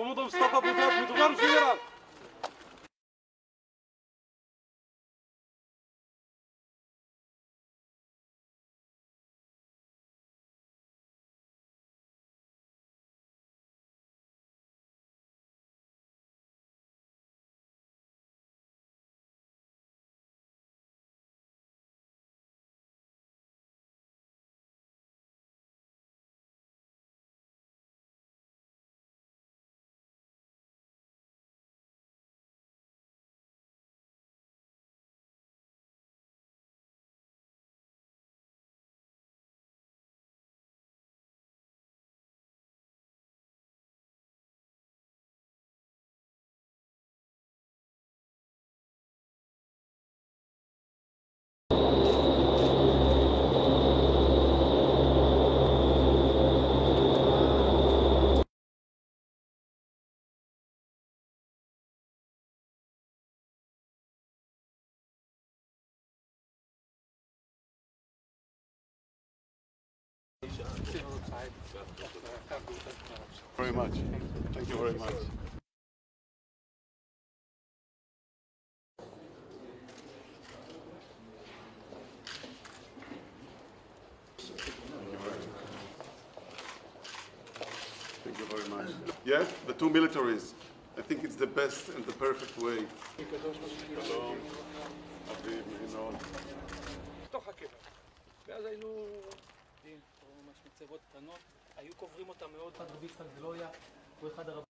Mahmoud Mustafa mit Uran Fira. Very much. Thank you very much. Thank you very much. Yeah, the two militaries. I think it's the best and the perfect way. Shalom, Habib, בתוך הקבר. ואז היינו ממש מצבות קטנות, היו קוברים אותם מאוד. רבי יצחק גלויה הוא אחד הרבים